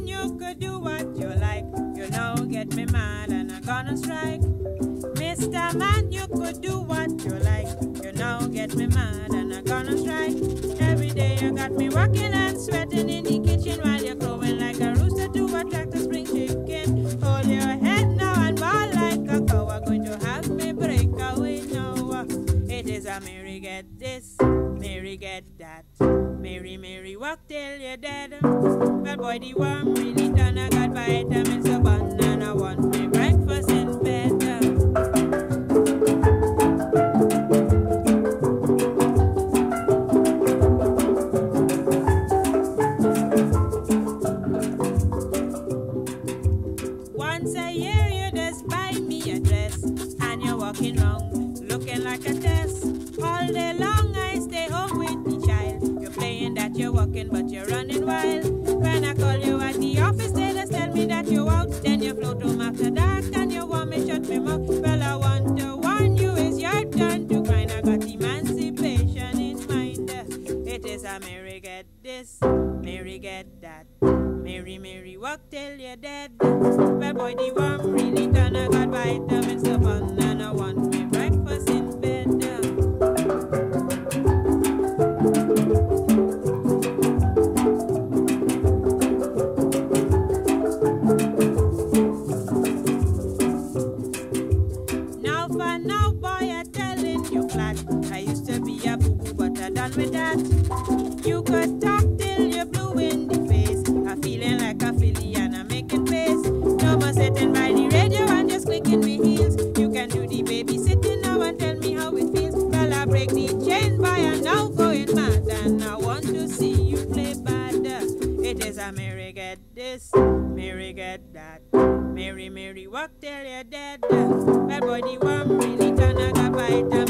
Man, you could do what you like. You know, get me mad and I'm gonna strike. Mr. Man, you could do what you like. You know, get me mad and I'm gonna strike. Every day you got me working and sweating in the kitchen while you're crowing like a rooster to attract a spring chicken. Hold your head now and ball like a cow. I'm going to have me break away now. It is a Mary get this, Mary get that. Mary, Mary, walk till you're dead. Well, boy, the worm really done. I got vitamins so bun and I want my breakfast in bed. Once a year you just buy me a dress and you're walking wrong, looking like a test. All day long I stay home with the child. You're playing that you're walking but you're running wild. When I call you at the office they just tell me that you're out. Then you float home after dark and you want me shut me mouth. Well, I want to warn you, it's your turn to grind. I got emancipation in mind. It is a Mary get this, Mary get that. Mary, Mary, walk till you're dead. Well, boy, the worm really done. I got vitamins to bun and I want my breakfast in bed. Now for now, boy, I'm telling you flat. I used to be a boo-boo, but I'm done with that. You could talk till you're blue in the face. I'm feeling like a filly and I'm making face. No more sitting by the radio and just clicking my heels. You can do the babysitting now and tell me how it feels. Well, I break the chain by and now going mad. And I want to see you play bad. It is a Mary get this, Mary get that. Mary, Mary, walk till you're dead. Well, boy, the worm really done. I got bite.